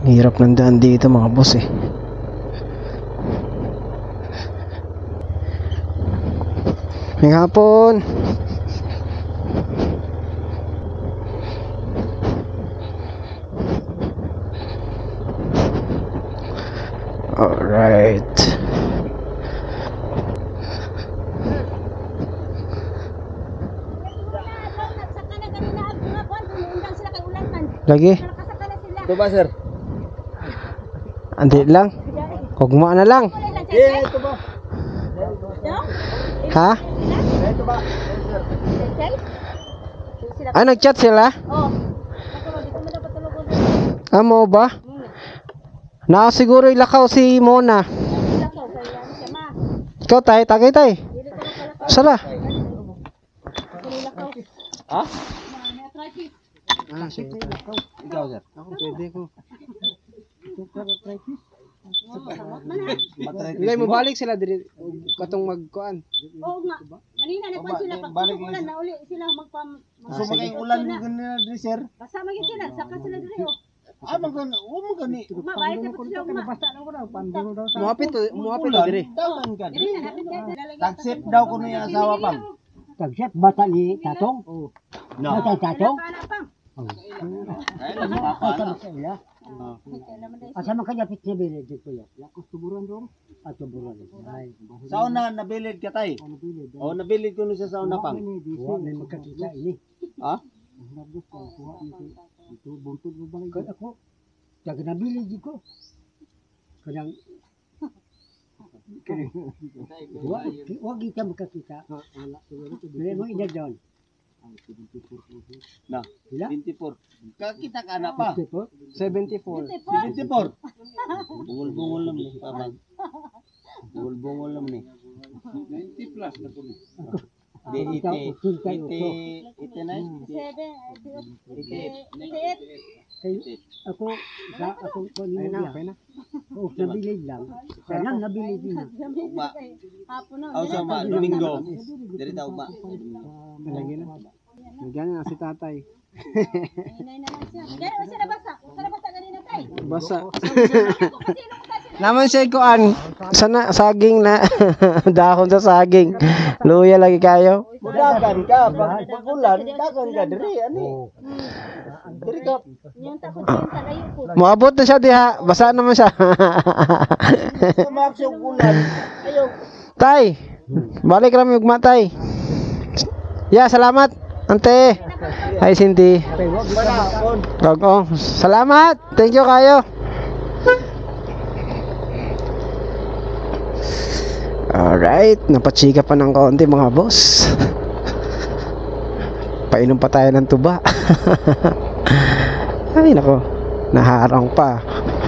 Hirap ng daan dito mga boss eh. May hapon. Alright. Lagi? Ito ba, sir? Andi lang. Kugma na lang. Ito ba? Ha? Ito ba? Ah, nag-chat sila? Oh. Amo ba? Na siguro ilakaw si Mona. Ikaw tay, tagay tay. Sala. Ha? Ah, sige. Ikaw, sir? Ako pwede ko. Matritis. Hindi mo balik sila diri katong magkuan. Oo nga. Ganina na pa sila Balik pag ulan na uli sila magpam. So magay ulan mo ganina diri, sir? Kasama gyud sila, saka sila diri oh. Ah, magani. Mabalik na po sila ugma. Muapit to diri. Dawan ka Diri diri. na napit kay Tagsip daw ko niya asawa pang. Tagsip bata ni Tatong? Oo. No. Bata Tatong? pang. Ay, nagpapa. Asa man kanya pit na bilid dito ya. Lakos tuburan dong. At tuburan. Ay. Sa una nabilid ka tay. O nabilid ko ni sa una pang. Wa may magkakita ini. Ha? Nabos ko kuha ito buntod mo balik ako. Taga nabilid ko. Kanang wag kita magkakita. Wala siguro. Dili mo ina doon. Na, Sila? 24. Kakita ka na pa. 74. 74. Bungol-bungol lang ni pabag. Bungol-bungol lang ni. 90 plus na po ni. Di ite na. 7 Ako ko ni mo ya. Oh, nabilid lang. Kanang nabilid na. Ugma. hapon na. Aw sa ma Domingo. Diri ta ugma. Lagi na. Nagyan na si tatay. Inay na lang siya. Gani usa na basa. Usa na basa ganina tay. Basa. Naman siya kuan. Sana saging na dahon sa saging. Luya lagi kayo. Dagan ka pag ulan, dagan ka diri ani. Diri ka. Yung takot yung tagayo po. Moabot na siya diha. Basa naman siya. Sumaksog ulan. Ayo. Tay. Balik kami ugma tay. Ya, salamat. Ante. Hi Cindy. Manakon. Oo. Salamat. Thank you kayo. Alright. Napachika pa ng konti mga boss. Painom pa tayo ng tuba. Ay nako. Naharang pa.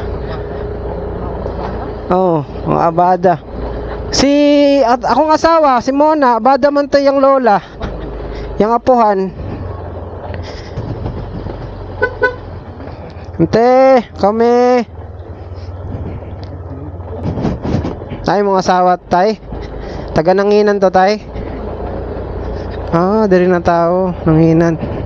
Oh, mga abada. At akong asawa, si Mona, abada man to yung lola. Yung apuhan. Ante, kami. Tay, mga asawa, tay. Taga Nanginan to, tay. Ah, diri na tao, Nanginan.